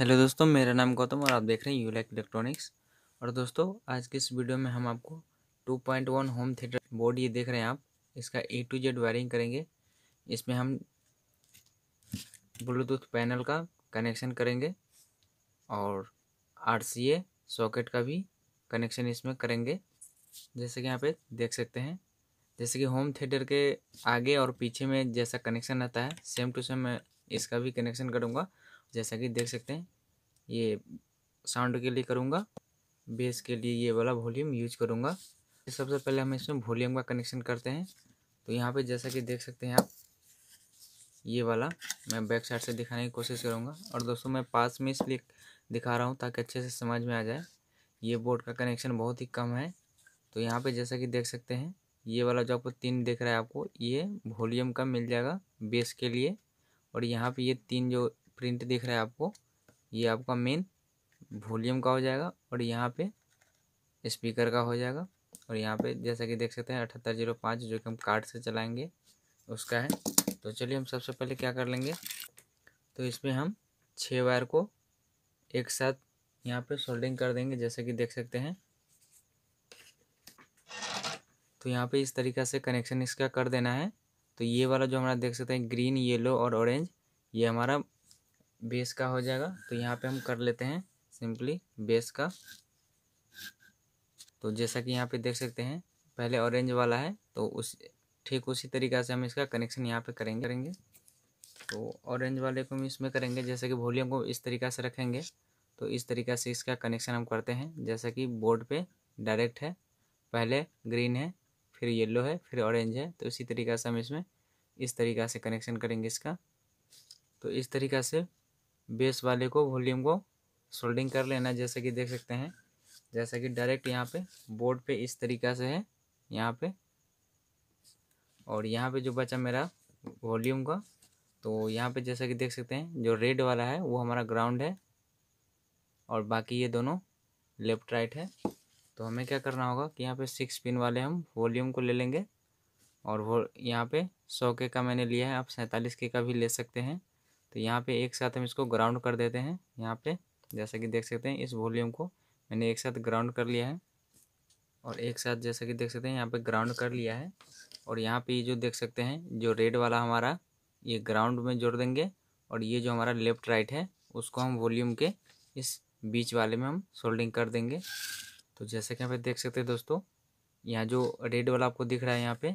Hello दोस्तों, मेरा नाम गौतम और आप देख रहे हैं यू लाइक इलेक्ट्रॉनिक्स। और दोस्तों, आज की इस वीडियो में हम आपको 2.1 होम थिएटर बोर्ड ये देख रहे हैं आप, इसका A to Z वायरिंग करेंगे। इसमें हम ब्लूटूथ पैनल का कनेक्शन करेंगे और RCA सॉकेट का भी कनेक्शन इसमें करेंगे। जैसे कि यहाँ पे देख सकते हैं, जैसे कि होम थिएटर के आगे और पीछे में जैसा कनेक्शन रहता है सेम टू सेम मैं इसका भी कनेक्शन करूँगा। जैसा कि देख सकते हैं, ये साउंड के लिए करूँगा, बेस के लिए ये वाला वॉल्यूम यूज करूँगा। सबसे पहले हम इसमें वॉल्यूम का कनेक्शन करते हैं। तो यहाँ पे जैसा कि देख सकते हैं आप, ये वाला मैं बैक साइड से दिखाने की कोशिश करूँगा। और दोस्तों, मैं पास में इसलिए दिखा रहा हूँ ताकि अच्छे से समझ में आ जाए। ये बोर्ड का कनेक्शन बहुत ही कम है। तो यहाँ पे जैसा कि देख सकते हैं, ये वाला जो आपको 3 दिख रहा है, आपको ये वॉल्यूम का मिल जाएगा बेस के लिए। और यहाँ पे ये 3 जो प्रिंट दिख रहा है आपको, ये आपका मेन वॉल्यूम का हो जाएगा और यहाँ पे स्पीकर का हो जाएगा। और यहाँ पे जैसा कि देख सकते हैं 7805 जो कि हम कार्ड से चलाएंगे उसका है। तो चलिए हम सबसे पहले क्या कर लेंगे, तो इसमें हम 6 वायर को एक साथ यहाँ पे सोल्डिंग कर देंगे। जैसे कि देख सकते हैं, तो यहाँ पे इस तरीक़ा से कनेक्शन इसका कर देना है। तो ये वाला जो हमारा देख सकते हैं ग्रीन, येलो और ऑरेंज, ये हमारा बेस का हो जाएगा। तो यहाँ पे हम कर लेते हैं सिंपली बेस का। तो जैसा कि यहाँ पे देख सकते हैं, पहले ऑरेंज वाला है, तो ठीक उसी तरीक़ा से हम इसका कनेक्शन यहाँ पे करेंगे। तो ऑरेंज वाले को हम इसमें करेंगे। जैसे कि वॉल्यूम को इस तरीक़ा से रखेंगे, तो इस तरीक़ा से इसका कनेक्शन हम करते हैं। जैसा कि बोर्ड पे डायरेक्ट है, पहले ग्रीन है, फिर येलो है, फिर ऑरेंज है। तो इसी तरीक़ा से हम इसमें इस तरीक़ा से कनेक्शन करेंगे इसका। तो इस तरीक़ा से बेस वाले को वॉल्यूम को सोल्डिंग कर लेना। जैसे कि देख सकते हैं, जैसा कि डायरेक्ट यहाँ पे बोर्ड पे इस तरीक़ा से है यहाँ पे। और यहाँ पे जो बचा मेरा वॉल्यूम का, तो यहाँ पे जैसा कि देख सकते हैं जो रेड वाला है वो हमारा ग्राउंड है और बाकी ये दोनों लेफ़्ट राइट है। तो हमें क्या करना होगा कि यहाँ पे 6 पिन वाले हम वॉल्यूम को ले लेंगे। और वो यहाँ पे 100K का मैंने लिया है, आप 47K का भी ले सकते हैं। तो यहाँ पे एक साथ हम इसको ग्राउंड कर देते हैं। यहाँ पे जैसा कि देख सकते हैं, इस वॉल्यूम को मैंने एक साथ ग्राउंड कर लिया है और एक साथ जैसा कि देख सकते हैं यहाँ पे ग्राउंड कर लिया है। और यहाँ पे ये जो देख सकते हैं जो रेड वाला हमारा, ये ग्राउंड में जोड़ देंगे। और ये जो हमारा लेफ़्ट राइट है उसको हम वॉल्यूम के इस बीच वाले में हम सोल्डिंग कर देंगे। तो जैसे कि यहाँ पे देख सकते हैं दोस्तों, यहाँ जो रेड वाला आपको दिख रहा है यहाँ पे,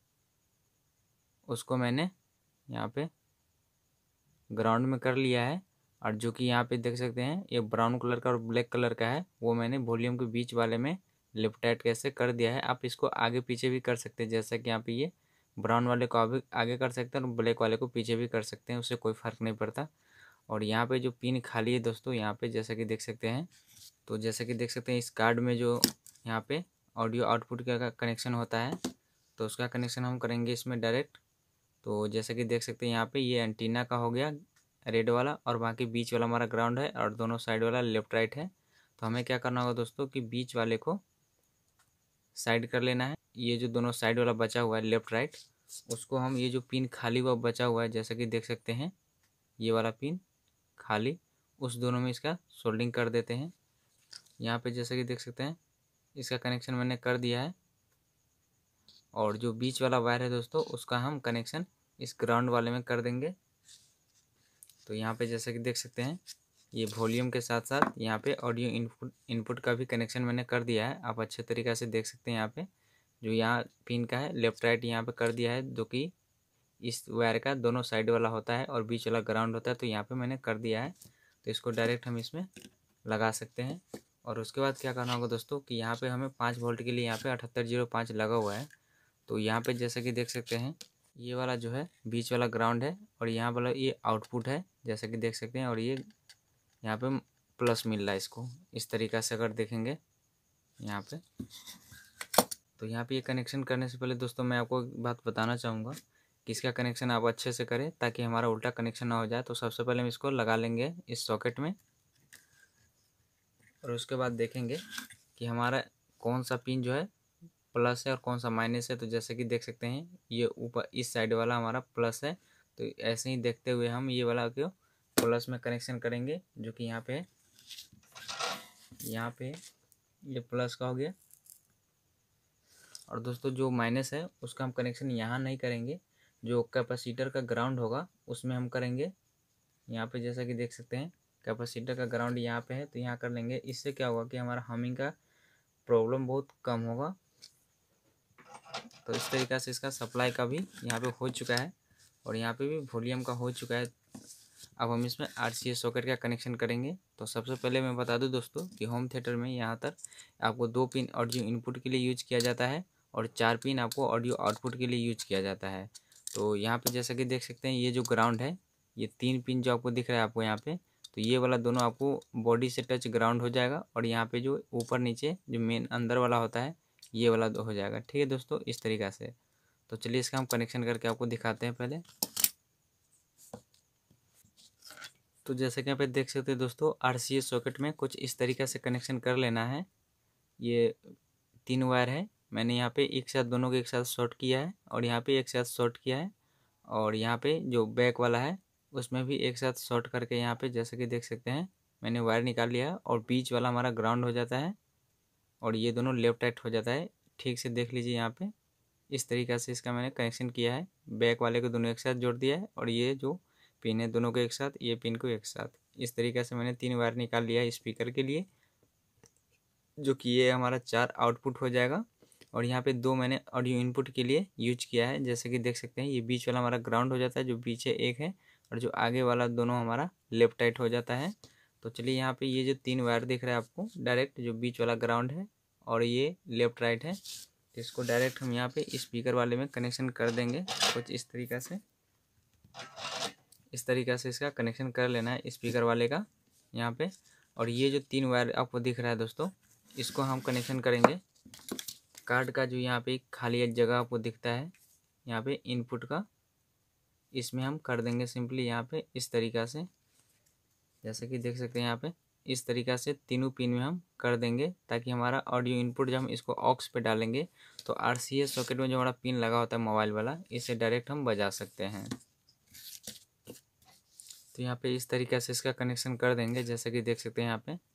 उसको मैंने यहाँ पे ग्राउंड में कर लिया है। और जो कि यहाँ पे देख सकते हैं ये ब्राउन कलर का और ब्लैक कलर का है, वो मैंने वॉल्यूम के बीच वाले में लेफ्ट राइट कैसे कर दिया है। आप इसको आगे पीछे भी कर सकते हैं। जैसा कि यहाँ पे ये ब्राउन वाले को आगे कर सकते हैं और ब्लैक वाले को पीछे भी कर सकते हैं, उससे कोई फ़र्क नहीं पड़ता। और यहाँ पे जो पिन खाली है दोस्तों, यहाँ पे जैसा कि देख सकते हैं, तो जैसा कि देख सकते हैं इस कार्ड में जो यहाँ पे ऑडियो आउटपुट का कनेक्शन होता है, तो उसका कनेक्शन हम करेंगे इसमें डायरेक्ट। तो जैसा कि देख सकते हैं यहाँ पे ये एंटीना का हो गया रेड वाला, और बाकी बीच वाला हमारा ग्राउंड है और दोनों साइड वाला लेफ़्ट राइट है। तो हमें क्या करना होगा दोस्तों कि बीच वाले को साइड कर लेना है। ये जो दोनों साइड वाला बचा हुआ है लेफ़्ट राइट, उसको हम ये जो पिन खाली हुआ बचा हुआ है, जैसा कि देख सकते हैं ये वाला पिन खाली, उस दोनों में इसका सोल्डिंग कर देते हैं। यहाँ पे जैसा कि देख सकते हैं इसका कनेक्शन मैंने कर दिया है। और जो बीच वाला वायर है दोस्तों, उसका हम कनेक्शन इस ग्राउंड वाले में कर देंगे। तो यहाँ पे जैसा कि देख सकते हैं ये वॉल्यूम के साथ साथ यहाँ पे ऑडियो इनपुट का भी कनेक्शन मैंने कर दिया है। आप अच्छे तरीक़े से देख सकते हैं यहाँ पे जो यहाँ पिन का है लेफ़्ट राइट यहाँ पे कर दिया है, जो कि इस वायर का दोनों साइड वाला होता है और बीच वाला ग्राउंड होता है। तो यहाँ पे मैंने कर दिया है। तो इसको डायरेक्ट हम इसमें लगा सकते हैं। और उसके बाद क्या करना होगा दोस्तों कि यहाँ पे हमें 5 वोल्ट के लिए यहाँ पे 7805 लगा हुआ है। तो यहाँ पे जैसा कि देख सकते हैं ये वाला जो है बीच वाला ग्राउंड है और यहाँ वाला ये आउटपुट है, जैसा कि देख सकते हैं। और ये यहाँ पे प्लस मिल रहा है इसको, इस तरीक़ा से अगर देखेंगे यहाँ पे। तो यहाँ पे ये कनेक्शन करने से पहले दोस्तों मैं आपको एक बात बताना चाहूँगा कि इसका कनेक्शन आप अच्छे से करें ताकि हमारा उल्टा कनेक्शन ना हो जाए। तो सबसे पहले हम इसको लगा लेंगे इस सॉकेट में और उसके बाद देखेंगे कि हमारा कौन सा पिन जो है प्लस है और कौन सा माइनस है। तो जैसे कि देख सकते हैं ये ऊपर इस साइड वाला हमारा प्लस है, तो ऐसे ही देखते हुए हम ये वाला को प्लस में कनेक्शन करेंगे, जो कि यहाँ पे है। यहाँ पे ये प्लस का हो गया। और दोस्तों जो माइनस है उसका हम कनेक्शन यहाँ नहीं करेंगे, जो कैपेसिटर का ग्राउंड होगा उसमें हम करेंगे। यहाँ पे जैसा कि देख सकते हैं कैपेसिटर का ग्राउंड यहाँ पे है, तो यहाँ कर लेंगे। इससे क्या होगा कि हमारा हमिंग का प्रॉब्लम बहुत कम होगा। तो इस तरीक़ा से इसका सप्लाई का भी यहाँ पे हो चुका है और यहाँ पे भी वॉल्यूम का हो चुका है। अब हम इसमें RCA सॉकेट का कनेक्शन करेंगे। तो सबसे पहले मैं बता दूं दोस्तों कि होम थिएटर में यहाँ तक आपको 2 पिन ऑडियो इनपुट के लिए यूज किया जाता है और 4 पिन आपको ऑडियो आउटपुट के लिए यूज किया जाता है। तो यहाँ पे जैसा कि देख सकते हैं ये जो ग्राउंड है, ये 3 पिन जो आपको दिख रहा है आपको यहाँ पे, तो ये वाला दोनों आपको बॉडी से टच ग्राउंड हो जाएगा और यहाँ पे जो ऊपर नीचे जो मेन अंदर वाला होता है ये वाला हो जाएगा। ठीक है दोस्तों, इस तरीक़ा से। तो चलिए इसका हम कनेक्शन करके आपको दिखाते हैं पहले। तो जैसे कि यहाँ पे देख सकते हैं दोस्तों, RCA सॉकेट में कुछ इस तरीक़े से कनेक्शन कर लेना है। ये 3 वायर है, मैंने यहाँ पे एक साथ दोनों को एक साथ शॉर्ट किया है और यहाँ पे एक साथ शॉर्ट किया है और यहाँ पे जो बैक वाला है उसमें भी एक साथ शॉर्ट करके यहाँ पे जैसे कि देख सकते हैं मैंने वायर निकाल लिया है और बीच वाला हमारा ग्राउंड हो जाता है और ये दोनों लेफ्ट राइट हो जाता है। ठीक से देख लीजिए यहाँ पे इस तरीक़ा से इसका मैंने कनेक्शन किया है। बैक वाले को दोनों एक साथ जोड़ दिया है और ये जो पिन है दोनों को एक साथ, ये पिन को एक साथ, इस तरीक़े से मैंने 3 वायर निकाल लिया है स्पीकर के लिए, जो कि ये हमारा 4 आउटपुट हो जाएगा। और यहाँ पे 2 मैंने ऑडियो इनपुट के लिए यूज किया है। जैसे कि देख सकते हैं ये बीच वाला हमारा ग्राउंड हो जाता है, जो पीछे एक है, और जो आगे वाला दोनों हमारा लेफ्ट राइट हो जाता है। तो चलिए यहाँ पे ये जो 3 वायर दिख रहा है आपको डायरेक्ट, जो बीच वाला ग्राउंड है और ये लेफ्ट राइट है, इसको डायरेक्ट हम यहाँ पे स्पीकर वाले में कनेक्शन कर देंगे कुछ इस तरीक़ा से। इस तरीक़ा से इसका कनेक्शन कर लेना है स्पीकर वाले का यहाँ पे। और ये जो 3 वायर आपको दिख रहा है दोस्तों, इसको हम कनेक्शन करेंगे कार्ड का जो यहाँ पे खाली जगह आपको दिखता है यहाँ पे इनपुट का, इसमें हम कर देंगे सिंपली यहाँ पे इस तरीक़ा से। जैसे कि देख सकते हैं यहाँ पे इस तरीक़ा से तीनों पिन में हम कर देंगे, ताकि हमारा ऑडियो इनपुट जब हम इसको ऑक्स पे डालेंगे तो RCA सॉकेट में जो हमारा पिन लगा होता है मोबाइल वाला, इसे डायरेक्ट हम बजा सकते हैं। तो यहाँ पे इस तरीक़े से इसका कनेक्शन कर देंगे जैसे कि देख सकते हैं यहाँ पे।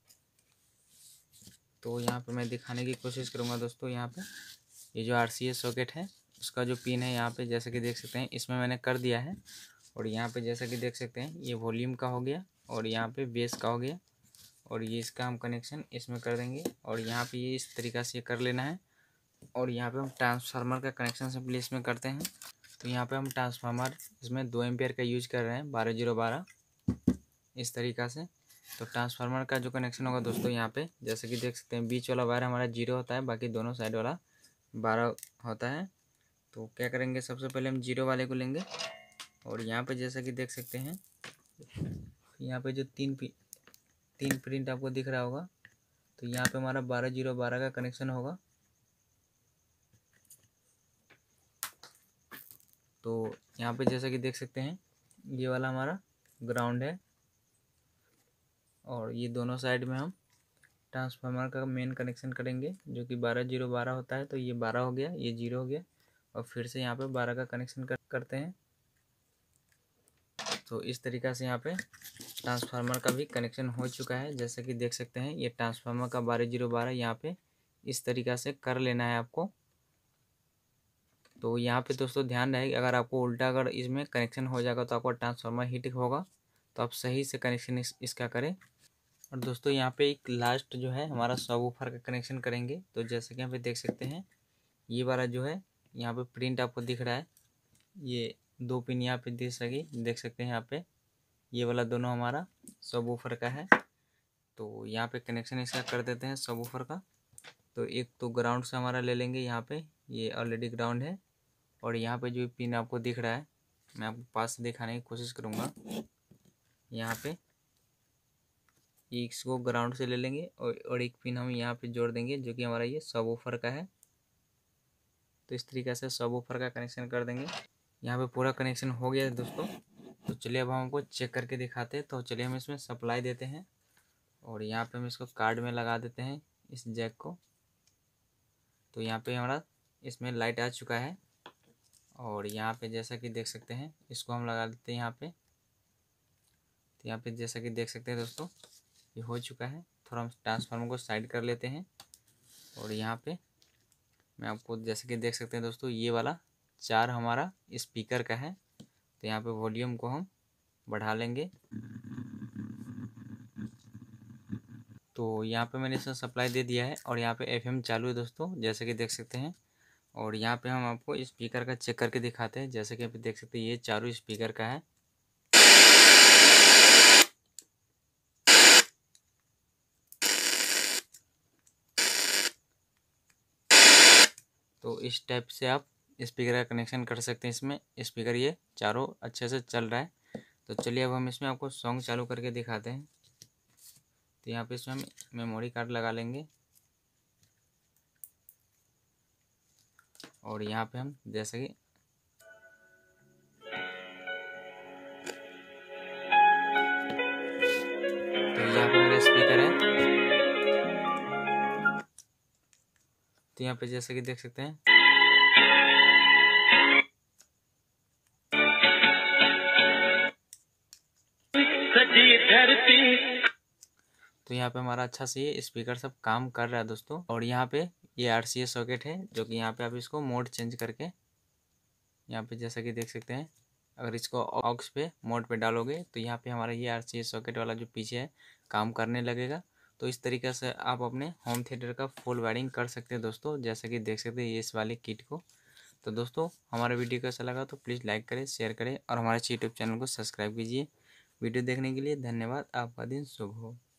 तो यहाँ पे मैं दिखाने की कोशिश करूँगा दोस्तों। यहाँ पे ये जो RCA सॉकेट है उसका जो पिन है यहाँ पे जैसे कि देख सकते हैं इसमें मैंने कर दिया है। और यहाँ पे जैसा कि देख सकते हैं ये वॉल्यूम का हो गया और यहाँ पे बेस का हो गया और ये इसका हम कनेक्शन इसमें कर देंगे और यहाँ पे ये इस तरीक़ा से कर लेना है। और यहाँ पे हम ट्रांसफार्मर का कनेक्शन सिंपली इसमें करते हैं। तो यहाँ पे हम ट्रांसफार्मर इसमें 2 एम्पियर का यूज कर रहे हैं 12012 इस तरीक़ा से। तो ट्रांसफार्मर का जो कनेक्शन होगा दोस्तों यहाँ पे जैसे कि देख सकते हैं बीच वाला वायर हमारा 0 होता है, बाकी दोनों साइड वाला 12 होता है। तो क्या करेंगे, सबसे पहले हम 0 वाले को लेंगे और यहाँ पे जैसा कि देख सकते हैं यहाँ पे जो 3 प्रिंट आपको दिख रहा होगा, तो यहाँ पे हमारा 12012 का कनेक्शन होगा। तो यहाँ पे जैसा कि देख सकते हैं ये वाला हमारा ग्राउंड है और ये दोनों साइड में हम ट्रांसफार्मर का मेन कनेक्शन करेंगे जो कि 12012 होता है। तो ये 12 हो गया, ये 0 हो गया और फिर से यहाँ पे 12 का कनेक्शन करते हैं। तो इस तरीक़ा से यहाँ पे ट्रांसफार्मर का भी कनेक्शन हो चुका है। जैसे कि देख सकते हैं ये ट्रांसफार्मर का 12012 यहाँ पे इस तरीक़ा से कर लेना है आपको। तो यहाँ पे दोस्तों ध्यान रहे, अगर आपको उल्टा अगर इसमें कनेक्शन हो जाएगा तो आपका ट्रांसफार्मर हीट होगा, तो आप सही से कनेक्शन इसका करें। और दोस्तों यहाँ पे एक लास्ट जो है हमारा सबवूफर का कनेक्शन करेंगे। तो जैसे कि यहाँ पे देख सकते हैं ये वाला जो है यहाँ पे प्रिंट आपको दिख रहा है, ये 2 पिन यहाँ पे देख सकते हैं यहाँ पे ये वाला दोनों हमारा सबवूफर का है। तो यहाँ पे कनेक्शन इसका कर देते हैं सबवूफर का। तो एक तो ग्राउंड से हमारा ले लेंगे, यहाँ पे ये ऑलरेडी ग्राउंड है और यहाँ पे जो पिन आपको दिख रहा है मैं आपको पास से दिखाने की कोशिश करूँगा। यहाँ पे इसको ग्राउंड से ले लेंगे और एक पिन हम यहाँ पे जोड़ देंगे जो कि हमारा ये सबवूफर का है। तो इस तरीके से सबवूफर का कनेक्शन कर देंगे। यहाँ पे पूरा कनेक्शन हो गया है दोस्तों। तो चलिए अब हम आपको चेक करके दिखाते हैं। तो चलिए हम इसमें सप्लाई देते हैं और यहाँ पे हम इसको कार्ड में लगा देते हैं इस जैक को। तो यहाँ पे हमारा इसमें लाइट आ चुका है और यहाँ पे जैसा कि देख सकते हैं इसको हम लगा देते हैं यहाँ पे। तो यहाँ पे जैसा कि देख सकते हैं दोस्तों, ये हो चुका है। थोड़ा हम ट्रांसफार्मर को साइड कर लेते हैं। और यहाँ पे मैं आपको जैसे कि देख सकते हैं दोस्तों, ये वाला 4 हमारा स्पीकर का है। तो यहाँ पे वॉल्यूम को हम बढ़ा लेंगे। तो यहाँ पे मैंने इसमें सप्लाई दे दिया है और यहाँ पे एफएम चालू है दोस्तों, जैसे कि देख सकते हैं। और यहाँ पे हम आपको स्पीकर का चेक करके दिखाते हैं। जैसे कि आप देख सकते हैं, ये चारों स्पीकर का है। तो इस टाइप से आप स्पीकर का कनेक्शन कर सकते हैं। इसमें स्पीकर ये चारों अच्छे से चल रहा है। तो चलिए अब हम इसमें आपको सॉन्ग चालू करके दिखाते हैं। तो यहाँ पे इसमें हम मेमोरी कार्ड लगा लेंगे। और यहाँ पे हम जैसे कि तो यहाँ पे मेरा स्पीकर है। तो यहाँ पे जैसे कि देख सकते हैं, तो यहाँ पे हमारा अच्छा से ये स्पीकर सब काम कर रहा है दोस्तों। और यहाँ पे ये RCA सॉकेट है, जो कि यहाँ पे आप इसको मोड चेंज करके यहाँ पे जैसा कि देख सकते हैं, अगर इसको ऑक्स पे मोड पे डालोगे तो यहाँ पे हमारा ये RCA सॉकेट वाला जो पीछे है काम करने लगेगा। तो इस तरीके से आप अपने होम थिएटर का फुल वायरिंग कर सकते हैं दोस्तों, जैसा कि देख सकते हैं ये इस वाले किट को। तो दोस्तों हमारा वीडियो कैसा लगा तो प्लीज़ लाइक करें, शेयर करें और हमारे यूट्यूब चैनल को सब्सक्राइब कीजिए। वीडियो देखने के लिए धन्यवाद। आपका दिन शुभ हो।